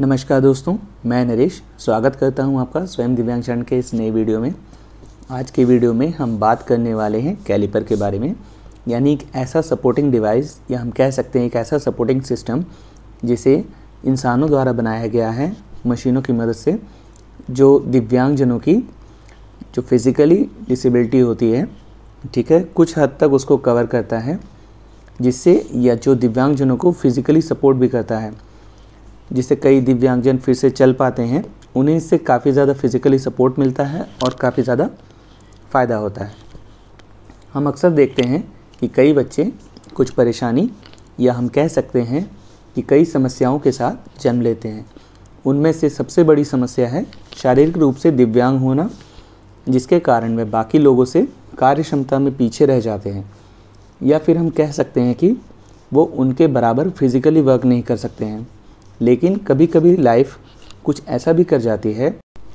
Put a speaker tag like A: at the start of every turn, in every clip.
A: नमस्कार दोस्तों, मैं नरेश स्वागत करता हूं आपका स्वयं दिव्यांगजन के इस नए वीडियो में। आज के वीडियो में हम बात करने वाले हैं कैलिपर के बारे में, यानी एक ऐसा सपोर्टिंग डिवाइस या हम कह सकते हैं एक ऐसा सपोर्टिंग सिस्टम जिसे इंसानों द्वारा बनाया गया है मशीनों की मदद से, जो दिव्यांगजनों की जो फिज़िकली डिसेबिलिटी होती है, ठीक है, कुछ हद तक उसको कवर करता है, जिससे या जो दिव्यांगजनों को फिज़िकली सपोर्ट भी करता है, जिससे कई दिव्यांगजन फिर से चल पाते हैं। उन्हें इससे काफ़ी ज़्यादा फिज़िकली सपोर्ट मिलता है और काफ़ी ज़्यादा फ़ायदा होता है। हम अक्सर देखते हैं कि कई बच्चे कुछ परेशानी या हम कह सकते हैं कि कई समस्याओं के साथ जन्म लेते हैं। उनमें से सबसे बड़ी समस्या है शारीरिक रूप से दिव्यांग होना, जिसके कारण वे बाकी लोगों से कार्य क्षमता में पीछे रह जाते हैं, या फिर हम कह सकते हैं कि वो उनके बराबर फिज़िकली वर्क नहीं कर सकते हैं। लेकिन कभी कभी लाइफ कुछ ऐसा भी कर जाती है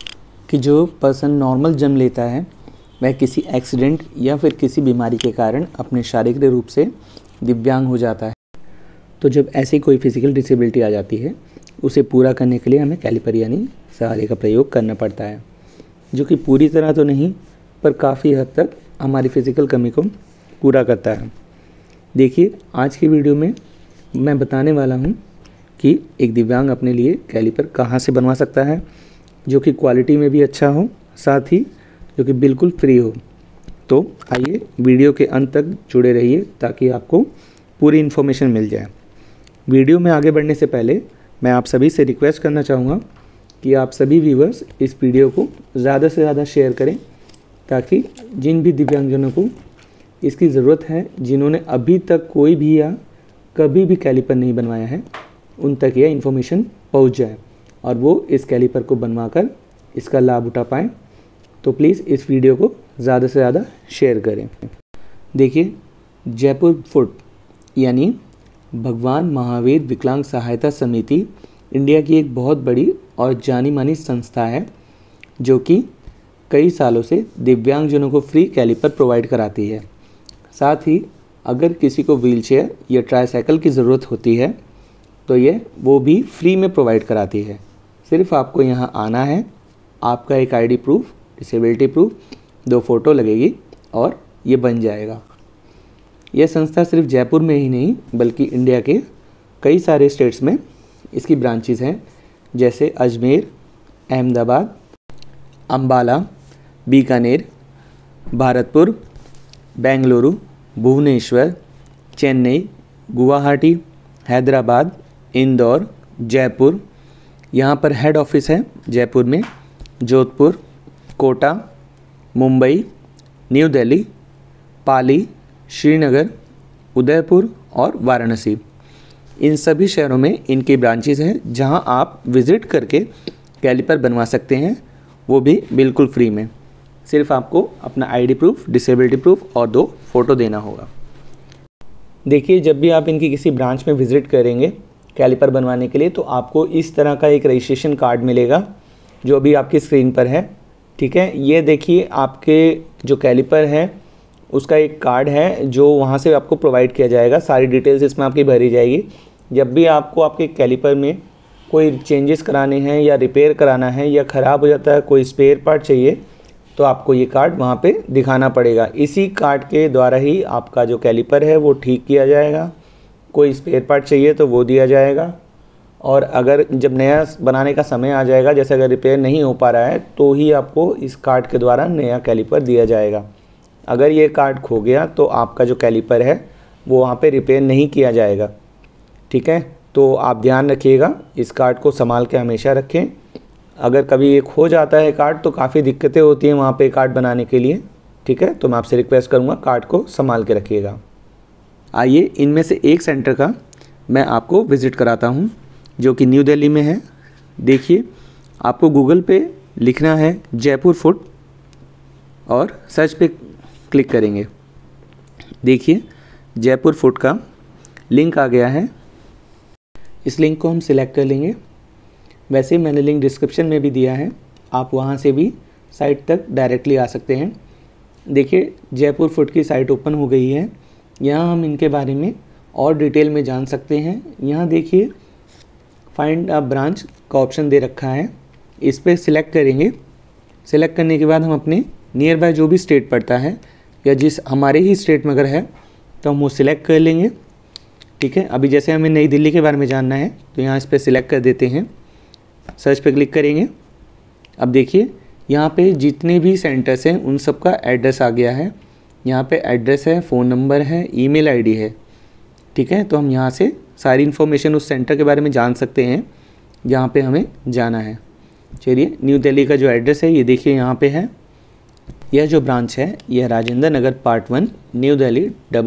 A: कि जो पर्सन नॉर्मल जन्म लेता है वह किसी एक्सीडेंट या फिर किसी बीमारी के कारण अपने शारीरिक रूप से दिव्यांग हो जाता है। तो जब ऐसी कोई फिज़िकल डिसेबिलिटी आ जाती है, उसे पूरा करने के लिए हमें कैलिपर यानी सहारे का प्रयोग करना पड़ता है, जो कि पूरी तरह तो नहीं पर काफ़ी हद तक हमारी फ़िज़िकल कमी को पूरा करता है। देखिए, आज की वीडियो में मैं बताने वाला हूँ कि एक दिव्यांग अपने लिए कैलिपर कहाँ से बनवा सकता है, जो कि क्वालिटी में भी अच्छा हो, साथ ही जो कि बिल्कुल फ्री हो। तो आइए वीडियो के अंत तक जुड़े रहिए ताकि आपको पूरी इन्फॉर्मेशन मिल जाए। वीडियो में आगे बढ़ने से पहले मैं आप सभी से रिक्वेस्ट करना चाहूँगा कि आप सभी व्यूवर्स इस वीडियो को ज़्यादा से ज़्यादा शेयर करें, ताकि जिन भी दिव्यांगजनों को इसकी ज़रूरत है, जिन्होंने अभी तक कोई भी या कभी भी कैलिपर नहीं बनवाया है, उन तक यह इन्फॉर्मेशन पहुंच जाए और वो इस कैलिपर को बनवाकर इसका लाभ उठा पाएँ। तो प्लीज़ इस वीडियो को ज़्यादा से ज़्यादा शेयर करें। देखिए, जयपुर फुट यानी भगवान महावीर विकलांग सहायता समिति इंडिया की एक बहुत बड़ी और जानी मानी संस्था है, जो कि कई सालों से दिव्यांगजनों को फ्री कैलिपर प्रोवाइड कराती है। साथ ही अगर किसी को व्हीलचेयर या ट्राईसाइकिल की ज़रूरत होती है तो ये वो भी फ्री में प्रोवाइड कराती है। सिर्फ आपको यहाँ आना है, आपका एक ID proof, disability proof, 2 photo लगेगी और ये बन जाएगा। यह संस्था सिर्फ जयपुर में ही नहीं बल्कि इंडिया के कई सारे स्टेट्स में इसकी ब्रांचेस हैं, जैसे अजमेर, अहमदाबाद, अम्बाला, बीकानेर, भरतपुर, बेंगलुरु, भुवनेश्वर, चेन्नई, गुवाहाटी, हैदराबाद, इंदौर, जयपुर। यहाँ पर हेड ऑफिस है जयपुर में, जोधपुर, कोटा, मुंबई, न्यू दिल्ली, पाली, श्रीनगर, उदयपुर और वाराणसी। इन सभी शहरों में इनकी ब्रांचेस हैं, जहाँ आप विज़िट करके कैलिपर बनवा सकते हैं, वो भी बिल्कुल फ्री में। सिर्फ आपको अपना आईडी प्रूफ, डिसेबिलिटी प्रूफ और 2 फ़ोटो देना होगा। देखिए, जब भी आप इनकी किसी ब्रांच में विज़िट करेंगे कैलिपर बनवाने के लिए, तो आपको इस तरह का एक रजिस्ट्रेशन कार्ड मिलेगा, जो अभी आपकी स्क्रीन पर है। ठीक है, ये देखिए, आपके जो कैलिपर है उसका एक कार्ड है जो वहाँ से आपको प्रोवाइड किया जाएगा। सारी डिटेल्स इसमें आपकी भरी जाएगी। जब भी आपको आपके कैलिपर में कोई चेंजेस कराने हैं या रिपेयर कराना है या ख़राब हो जाता है, कोई स्पेयर पार्ट चाहिए, तो आपको ये कार्ड वहाँ पे दिखाना पड़ेगा। इसी कार्ड के द्वारा ही आपका जो कैलिपर है वो ठीक किया जाएगा। कोई स्पेयर पार्ट चाहिए तो वो दिया जाएगा, और अगर जब नया बनाने का समय आ जाएगा, जैसे अगर रिपेयर नहीं हो पा रहा है, तो ही आपको इस कार्ड के द्वारा नया कैलिपर दिया जाएगा। अगर ये कार्ड खो गया तो आपका जो कैलिपर है वो वहाँ पे रिपेयर नहीं किया जाएगा। ठीक है, तो आप ध्यान रखिएगा, इस कार्ड को संभाल के हमेशा रखें। अगर कभी ये खो जाता है कार्ड तो काफ़ी दिक्कतें होती हैं वहाँ पे कार्ड बनाने के लिए। ठीक है, तो मैं आपसे रिक्वेस्ट करूँगा कार्ड को संभाल के रखिएगा। आइए, इनमें से एक सेंटर का मैं आपको विज़िट कराता हूँ, जो कि न्यू दिल्ली में है। देखिए, आपको गूगल पे लिखना है जयपुर फुट और सर्च पे क्लिक करेंगे। देखिए, जयपुर फुट का लिंक आ गया है। इस लिंक को हम सिलेक्ट कर लेंगे। वैसे मैंने लिंक डिस्क्रिप्शन में भी दिया है, आप वहाँ से भी साइट तक डायरेक्टली आ सकते हैं। देखिए, जयपुर फुट की साइट ओपन हो गई है। यहाँ हम इनके बारे में और डिटेल में जान सकते हैं। यहाँ देखिए, फाइंड अ ब्रांच का ऑप्शन दे रखा है, इस पर सिलेक्ट करेंगे। सिलेक्ट करने के बाद हम अपने नियर बाय जो भी स्टेट पड़ता है या जिस हमारे ही स्टेट में अगर है तो हम वो सिलेक्ट कर लेंगे। ठीक है, अभी जैसे हमें नई दिल्ली के बारे में जानना है तो यहाँ इस पर सिलेक्ट कर देते हैं, सर्च पे क्लिक करेंगे। अब देखिए यहाँ पे जितने भी सेंटर्स हैं उन सब का एड्रेस आ गया है। यहाँ पे एड्रेस है, फ़ोन नंबर है, ईमेल आईडी है। ठीक है, तो हम यहाँ से सारी इन्फॉर्मेशन उस सेंटर के बारे में जान सकते हैं जहाँ पे हमें जाना है। चलिए, न्यू दिल्ली का जो एड्रेस है ये देखिए यहाँ पे है। यह जो ब्रांच है यह राजेंद्र नगर पार्ट 1 न्यू दिल्ली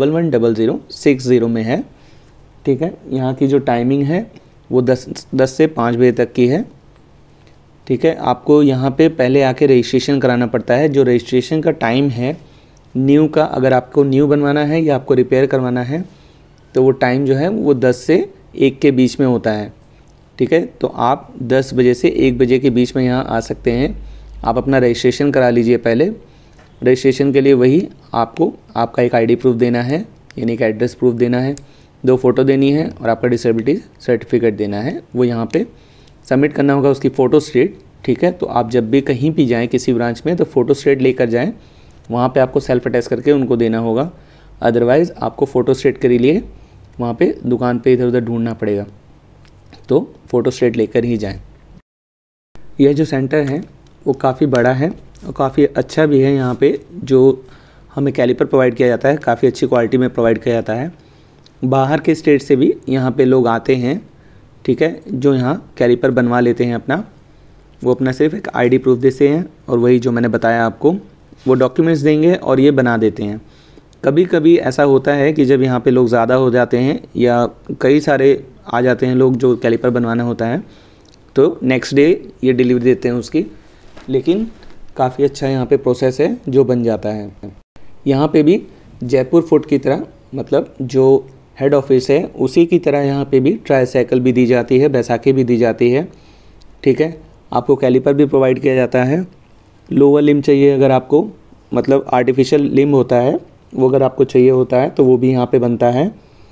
A: 110060 में है। ठीक है, यहाँ की जो टाइमिंग है वो 10 से 5 बजे तक की है। ठीक है, आपको यहाँ पे पहले आके रजिस्ट्रेशन कराना पड़ता है। जो रजिस्ट्रेशन का टाइम है न्यू का, अगर आपको न्यू बनवाना है या आपको रिपेयर करवाना है तो वो टाइम जो है वो 10 से 1 के बीच में होता है। ठीक है, तो आप 10 बजे से 1 बजे के बीच में यहाँ आ सकते हैं। आप अपना रजिस्ट्रेशन करा लीजिए पहले। रजिस्ट्रेशन के लिए वही आपको आपका एक आईडी प्रूफ देना है, यानी कि एड्रेस प्रूफ देना है, 2 फ़ोटो देनी है और आपका डिसेबिलिटी सर्टिफिकेट देना है। वो यहाँ पे सबमिट करना होगा, उसकी फ़ोटो स्टेट। ठीक है, तो आप जब भी कहीं भी जाएँ किसी ब्रांच में तो फ़ोटो स्टेट लेकर जाएँ, वहाँ पे आपको सेल्फ अटैच करके उनको देना होगा। अदरवाइज़ आपको फ़ोटो स्टेट के लिए वहाँ पे दुकान पे इधर उधर ढूंढना पड़ेगा, तो फ़ोटो स्टेट लेकर ही जाएं। यह जो सेंटर है वो काफ़ी बड़ा है और काफ़ी अच्छा भी है। यहाँ पे जो हमें कैलिपर प्रोवाइड किया जाता है काफ़ी अच्छी क्वालिटी में प्रोवाइड किया जाता है। बाहर के स्टेट से भी यहाँ पे लोग आते हैं। ठीक है, जो यहाँ कैलिपर बनवा लेते हैं अपना, वो अपना सिर्फ एक आईडी प्रूफ देते हैं और वही जो मैंने बताया आपको वो डॉक्यूमेंट्स देंगे और ये बना देते हैं। कभी कभी ऐसा होता है कि जब यहाँ पे लोग ज़्यादा हो जाते हैं या कई सारे आ जाते हैं लोग जो कैलिपर बनवाना होता है, तो नेक्स्ट डे ये डिलीवरी देते हैं उसकी। लेकिन काफ़ी अच्छा यहाँ पे प्रोसेस है जो बन जाता है। यहाँ पे भी जयपुर फुट की तरह, मतलब जो हेड ऑफिस है उसी की तरह यहाँ पे भी ट्राईसाइकिल भी दी जाती है, बैसाखी भी दी जाती है। ठीक है, आपको कैलिपर भी प्रोवाइड किया जाता है। लोअर लिम चाहिए अगर आपको, मतलब आर्टिफिशियल लिम होता है वो अगर आपको चाहिए होता है तो वो भी यहाँ पे बनता है।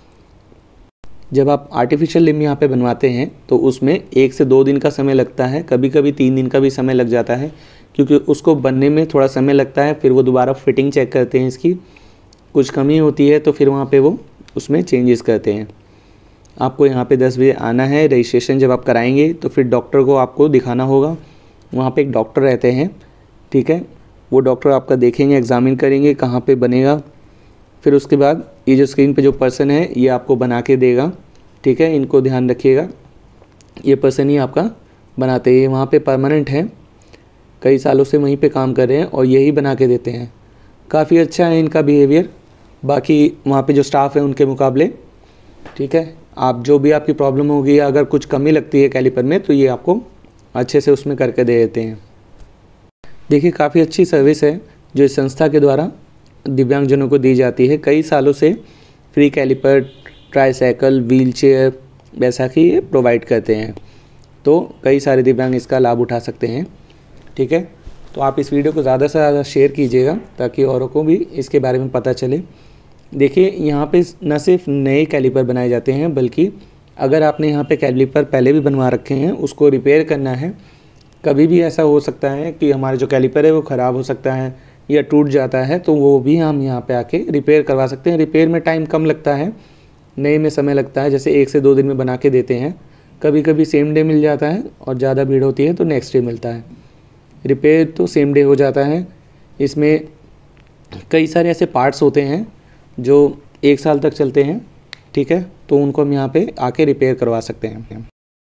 A: जब आप आर्टिफिशियल लिम यहाँ पे बनवाते हैं तो उसमें 1 से 2 दिन का समय लगता है, कभी कभी 3 दिन का भी समय लग जाता है, क्योंकि उसको बनने में थोड़ा समय लगता है। फिर वो दोबारा फिटिंग चेक करते हैं, इसकी कुछ कमी होती है तो फिर वहाँ पे वो उसमें चेंजेस करते हैं। आपको यहाँ पे 10 बजे आना है। रजिस्ट्रेशन जब आप कराएंगे तो फिर डॉक्टर को आपको दिखाना होगा। वहाँ पे एक डॉक्टर रहते हैं। ठीक है, वो डॉक्टर आपका देखेंगे, एग्ज़ामिन करेंगे कहाँ पे बनेगा। फिर उसके बाद ये जो स्क्रीन पे जो पर्सन है ये आपको बना के देगा। ठीक है, इनको ध्यान रखिएगा, ये पर्सन ही आपका बनाते हैं। वहाँ पे परमानेंट हैं, कई सालों से वहीं पे काम कर रहे हैं और यही बना के देते हैं। काफ़ी अच्छा है इनका बिहेवियर बाकी वहाँ पे जो स्टाफ है उनके मुकाबले। ठीक है, आप जो भी आपकी प्रॉब्लम होगी, अगर कुछ कमी लगती है कैलिपर में तो ये आपको अच्छे से उसमें करके दे देते हैं। देखिए, काफ़ी अच्छी सर्विस है जो इस संस्था के द्वारा दिव्यांगजनों को दी जाती है। कई सालों से फ्री कैलिपर, ट्राईसाइकिल, व्हीलचेयर, बैसाखी ये प्रोवाइड करते हैं, तो कई सारे दिव्यांग इसका लाभ उठा सकते हैं। ठीक है, तो आप इस वीडियो को ज़्यादा से ज़्यादा शेयर कीजिएगा ताकि औरों को भी इसके बारे में पता चले। देखिए, यहाँ पे न सिर्फ नए कैलिपर बनाए जाते हैं, बल्कि अगर आपने यहाँ पे कैलिपर पहले भी बनवा रखे हैं, उसको रिपेयर करना है। कभी भी ऐसा हो सकता है कि हमारा जो कैलिपर है वो ख़राब हो सकता है या टूट जाता है, तो वो भी हम यहाँ पे आके रिपेयर करवा सकते हैं। रिपेयर में टाइम कम लगता है, नए में समय लगता है। जैसे 1 से 2 दिन में बना के देते हैं, कभी कभी सेम डे मिल जाता है और ज़्यादा भीड़ होती है तो नेक्स्ट डे मिलता है। रिपेयर तो सेम डे हो जाता है। इसमें कई सारे ऐसे पार्ट्स होते हैं जो 1 साल तक चलते हैं। ठीक है, तो उनको हम यहाँ पे आके रिपेयर करवा सकते हैं।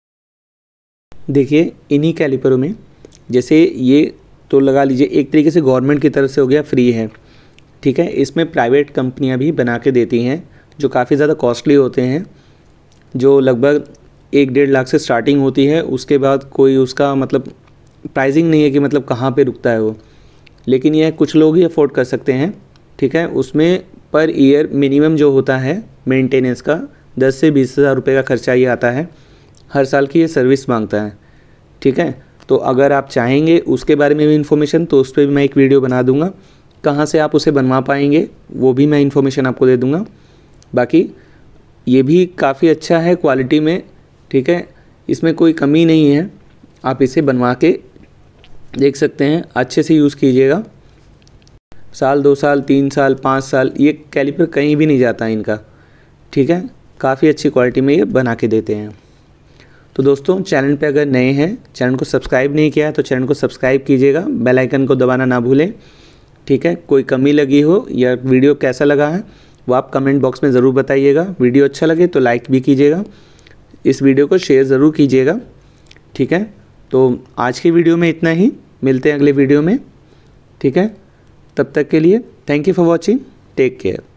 A: देखिए, इन्हीं कैलिपरों में जैसे ये तो लगा लीजिए एक तरीके से गवर्नमेंट की तरफ से हो गया, फ्री है। ठीक है, इसमें प्राइवेट कंपनियां भी बना के देती हैं जो काफ़ी ज़्यादा कॉस्टली होते हैं, जो लगभग 1-1.5 लाख से स्टार्टिंग होती है। उसके बाद कोई उसका मतलब प्राइसिंग नहीं है कि मतलब कहाँ पे रुकता है वो, लेकिन यह कुछ लोग ही अफोर्ड कर सकते हैं। ठीक है, उसमें पर ईयर मिनिमम जो होता है मेंटेनेंस का 10 से 20 हज़ार रुपये का खर्चा ये आता है। हर साल की ये सर्विस मांगता है। ठीक है, तो अगर आप चाहेंगे उसके बारे में भी इन्फॉर्मेशन तो उस पर भी मैं एक वीडियो बना दूंगा। कहाँ से आप उसे बनवा पाएंगे वो भी मैं इन्फॉर्मेशन आपको दे दूंगा। बाकी ये भी काफ़ी अच्छा है क्वालिटी में। ठीक है, इसमें कोई कमी नहीं है, आप इसे बनवा के देख सकते हैं। अच्छे से यूज़ कीजिएगा, साल 2 साल 3 साल 5 साल ये कैलिपर कहीं भी नहीं जाता इनका, ठीक है। काफ़ी अच्छी क्वालिटी में ये बना के देते हैं। तो दोस्तों चैनल पे अगर नए हैं, चैनल को सब्सक्राइब नहीं किया है तो चैनल को सब्सक्राइब कीजिएगा, बेल आइकन को दबाना ना भूलें, ठीक है। कोई कमी लगी हो या वीडियो कैसा लगा है वो आप कमेंट बॉक्स में ज़रूर बताइएगा। वीडियो अच्छा लगे तो लाइक भी कीजिएगा, इस वीडियो को शेयर ज़रूर कीजिएगा, ठीक है। तो आज की वीडियो में इतना ही, मिलते हैं अगले वीडियो में, ठीक है। तब तक के लिए thank you for watching, take care.